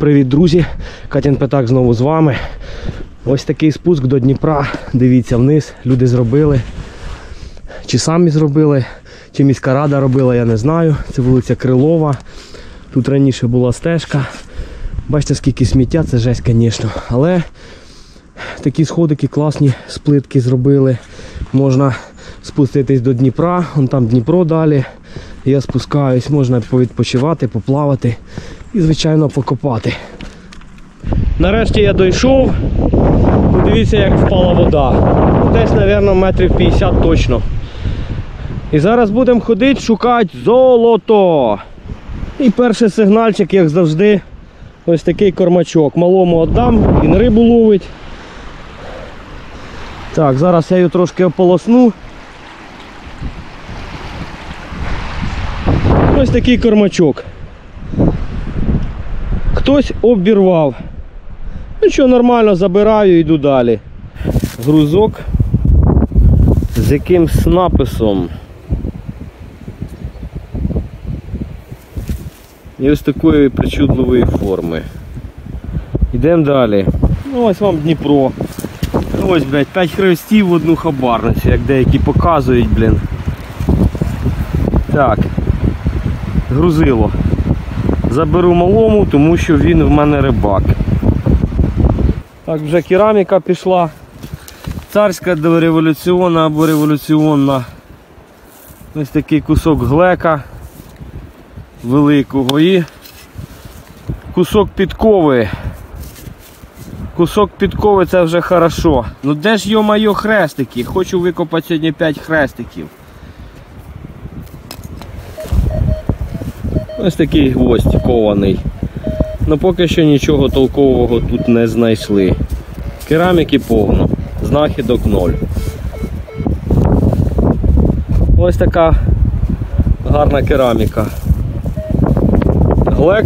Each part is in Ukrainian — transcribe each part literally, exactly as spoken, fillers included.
Привіт, друзі! Катін П'ятак знову з вами. Ось такий спуск до Дніпра. Дивіться вниз, люди зробили. Чи самі зробили, чи міська рада робила, я не знаю. Це вулиця Крилова. Тут раніше була стежка. Бачите, скільки сміття, це жесть, звісно. Але такі сходики класні, з плитки зробили. Можна спуститись до Дніпра, вон там Дніпро далі. Я спускаюсь, можна повідпочивати, поплавати і, звичайно, покопати. Нарешті я дійшов. Подивіться, як впала вода. Десь, мабуть, метрів п'ятдесят точно. І зараз будемо ходити шукати золото. І перший сигнальчик, як завжди, ось такий кормачок. Малому віддам, він рибу ловить. Так, зараз я її трошки ополосну. Ось такий кормачок. Хтось обірвав. Ну що, нормально, забираю і йду далі. Грузок з якимсь написом. І ось такої причудливої форми. Йдемо далі. Ну, ось вам Дніпро. Ось, блядь, п'ять хрестів в одну хабарницю, як деякі показують, блін. Так. Грузило. Заберу малому, тому що він в мене рибак. Так, вже кераміка пішла. Царська дореволюційна або революційна. Ось такий кусок глека великого і кусок підкови. Кусок підкови — це вже хорошо. Ну де ж, йо-майо, хрестики? Хочу викопати сьогодні п'ять хрестиків. Ось такий гвоздь кований. Ну поки що нічого толкового тут не знайшли. Кераміки повно, знахідок ноль. Ось така гарна кераміка. Глек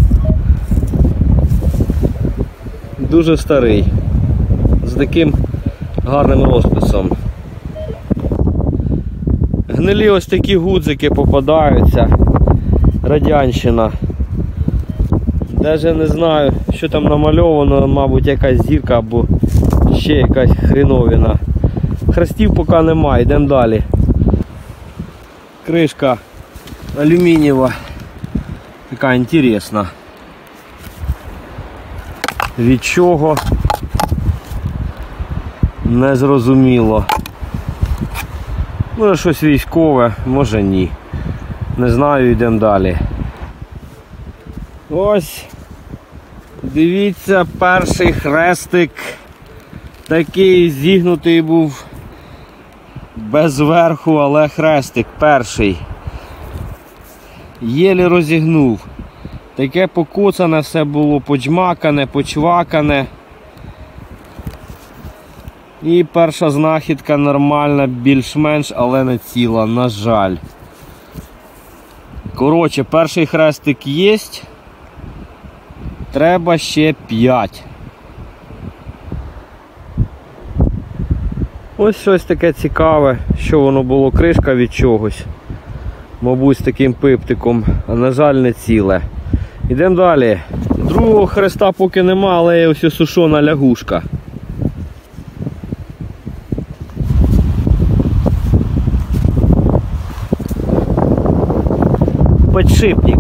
дуже старий, з таким гарним розписом. Гнилі ось такі гудзики попадаються. Радянщина. Даже не знаю, що там намальовано, мабуть, якась зірка або ще якась хреновина. Хрестів поки немає, йдемо далі. Кришка алюмінієва, така інтересна. Від чого? Не зрозуміло. Може щось військове, може ні. Не знаю, йдемо далі. Ось, дивіться, перший хрестик. Такий зігнутий був без верху, але хрестик перший. Єлі розігнув. Таке покоцане все було, поджмакане, почвакане. І перша знахідка нормальна, більш-менш, але не ціла, на жаль. Коротше, перший хрестик є. Треба ще п'ять. Ось щось таке цікаве, що воно було, кришка від чогось. Мабуть, з таким пиптиком, а на жаль не ціле. Йдемо далі. Другого хреста поки нема, але є ось сушона лягушка. Подшипник.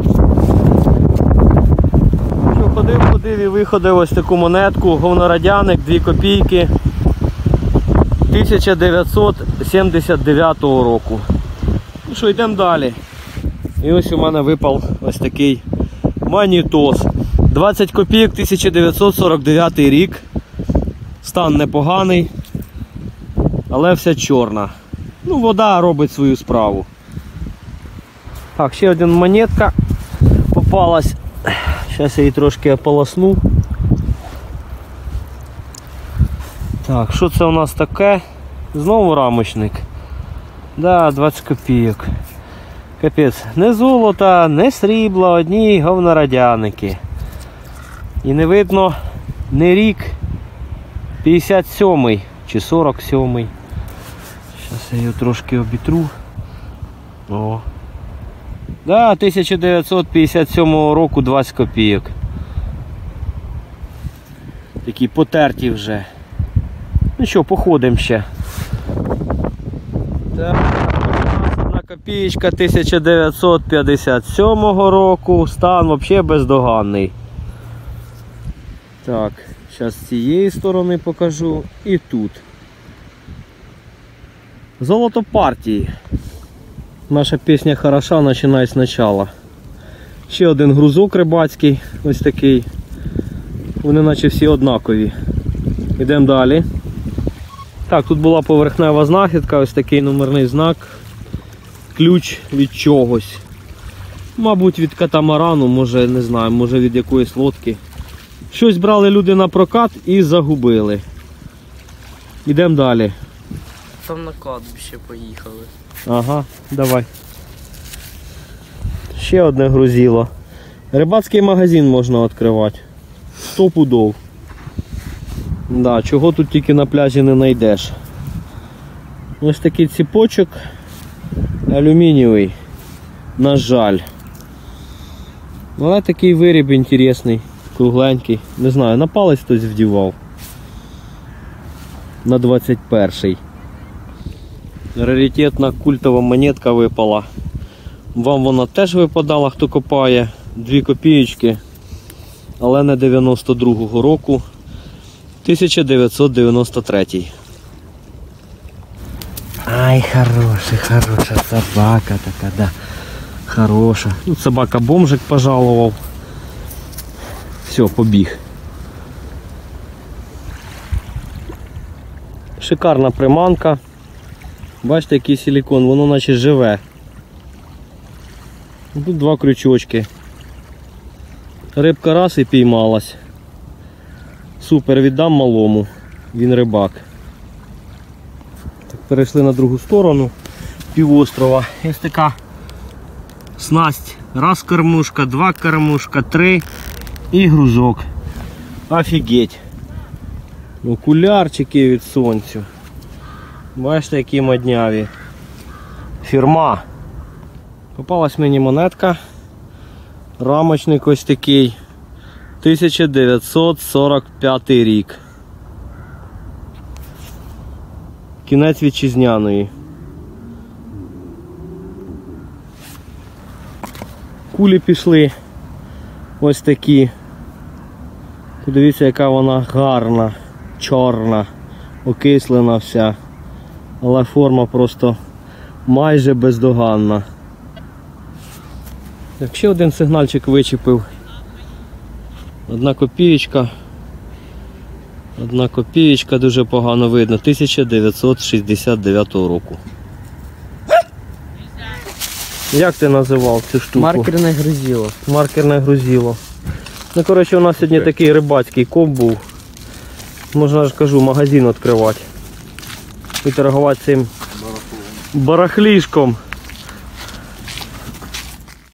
Ходив, ходив і виходив ось таку монетку, говнорадяник, дві копійки тисяча дев'ятсот сімдесят дев'ятого року. Ну що, йдемо далі. І ось у мене випав ось такий монетос. двадцять копійок, тисяча дев'ятсот сорок дев'ятий рік. Стан непоганий, але вся чорна. Ну, вода робить свою справу. Так, ще один монетка попалась. Зараз я її трошки ополосну. Так, що це у нас таке? Знову рамочник. Да, двадцять копійок. Капець, не золото, не срібло, одні говнорадяники. І не видно не рік. п'ятдесят сьомий чи сорок сьомий. Зараз я її трошки обітру. О. Да, тисяча дев'ятсот п'ятдесят сьомого року двадцять копійок. Такі потерті вже. Ну що, походимо ще. Так, одна копієчка тисяча дев'ятсот п'ятдесят сьомого року. Стан взагалі бездоганний. Так, зараз з цієї сторони покажу і тут. Золото партії. Наша пісня хороша, починай спочатку. Ще один грузок рибацький, ось такий. Вони наче всі однакові. Йдемо далі. Так, тут була поверхнева знахідка, ось такий номерний знак. Ключ від чогось. Мабуть, від катамарану, може, не знаю, може від якоїсь лодки. Щось брали люди на прокат і загубили. Йдемо далі. Там на кладбище поїхали. Ага, давай. Ще одне грузило. Рибацький магазин можна відкривати. Сто пудов. Да, чого тут тільки на пляжі не знайдеш. Ось такий ціпочок. Алюмінієвий. На жаль. Але такий виріб інтересний. Кругленький. Не знаю, на палець хтось вдівав. На двадцять перший. Раритетна культова монетка випала. Вам вона теж випадала, хто копає. Дві копієчки. Але не дев'яносто другого року. тисяча дев'ятсот дев'яносто третій. Ай, хороша, хороша собака така, да. Хороша. Тут собака бомжик пожалував. Все, побіг. Шикарна приманка. Бачите, який силикон, воно наче живе. Тут два крючочки. Рибка раз і піймалась. Супер, віддам малому. Він рибак. Так, перейшли на другу сторону півострова. Ось така снасть. Раз кормушка, два кормушка, три і грузок. Офігеть. Окулярчики від сонцю. Бачите, які модняві. Фірма. Попалась мені монетка. Рамочник ось такий. тисяча дев'ятсот сорок п'ятий рік. Кінець вітчизняної. Кулі пішли ось такі. Подивіться, яка вона гарна, чорна, окислена вся. Але форма просто майже бездоганна. Так, ще один сигнальчик вичепив. Одна копієчка. Одна копієчка, дуже погано видно. тисяча дев'ятсот шістдесят дев'ятого року. Як ти називав цю штуку? Маркерне грузило. Маркерне грузило. Ну, коротше, у нас сьогодні такий рибацький коп був. Можна ж кажу, магазин відкривати. І торгувати цим барахлішком.